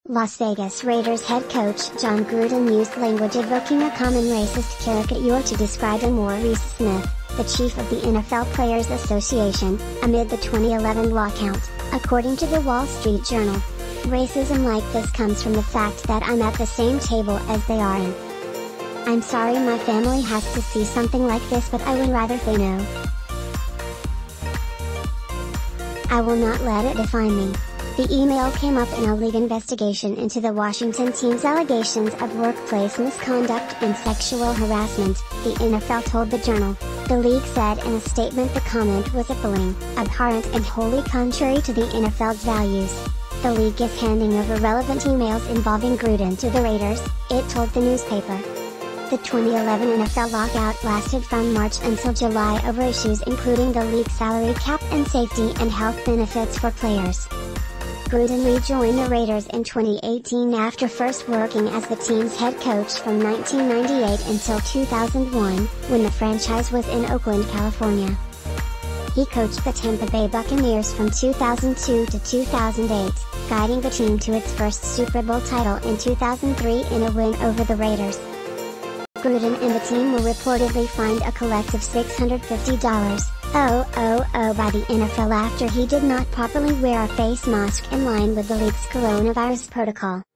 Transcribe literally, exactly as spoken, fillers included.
Las Vegas Raiders head coach Jon Gruden used language evoking a common racist caricature to describe Maurice Smith, the chief of the N F L Players Association, amid the twenty eleven lockout, according to the Wall Street Journal. Racism like this comes from the fact that I'm at the same table as they are in. I'm sorry my family has to see something like this, but I would rather they know. I will not let it define me. The email came up in a league investigation into the Washington team's allegations of workplace misconduct and sexual harassment, the N F L told the Journal. The league said in a statement the comment was appalling, abhorrent and wholly contrary to the N F L's values. The league is handing over relevant emails involving Gruden to the Raiders, it told the newspaper. The twenty eleven N F L lockout lasted from March until July over issues including the league salary cap and safety and health benefits for players. Gruden rejoined the Raiders in twenty eighteen after first working as the team's head coach from nineteen ninety-eight until two thousand one, when the franchise was in Oakland, California. He coached the Tampa Bay Buccaneers from two thousand two to two thousand eight, guiding the team to its first Super Bowl title in two thousand three in a win over the Raiders. Gruden and the team were reportedly fined a collective six hundred fifty thousand dollars by the N F L after he did not properly wear a face mask in line with the league's coronavirus protocol.